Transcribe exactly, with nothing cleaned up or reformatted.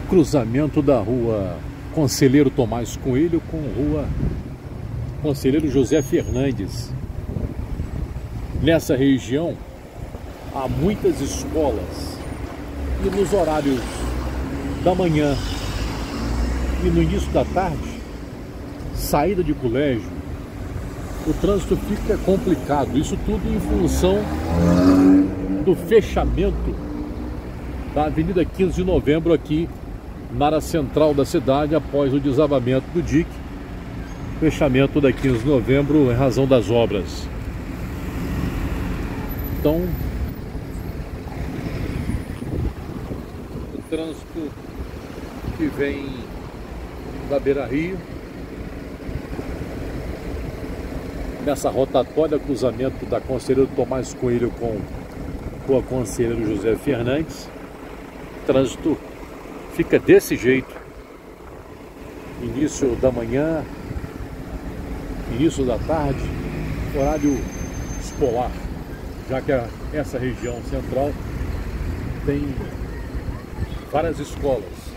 cruzamento da rua Conselheiro Tomás Coelho com rua Conselheiro José Fernandes. Nessa região há muitas escolas e nos horários da manhã e no início da tarde, saída de colégio, o trânsito fica complicado. Isso tudo em função do fechamento da Avenida quinze de Novembro aqui na área central da cidade após o desabamento do dique. Fechamento da quinze de Novembro em razão das obras. Então, o trânsito que vem da Beira-Rio, nessa rotatória, cruzamento da Conselheiro Tomás Coelho com o Conselheiro José Fernandes, o trânsito fica desse jeito, início da manhã, início da tarde, horário escolar, já que essa região central tem várias escolas.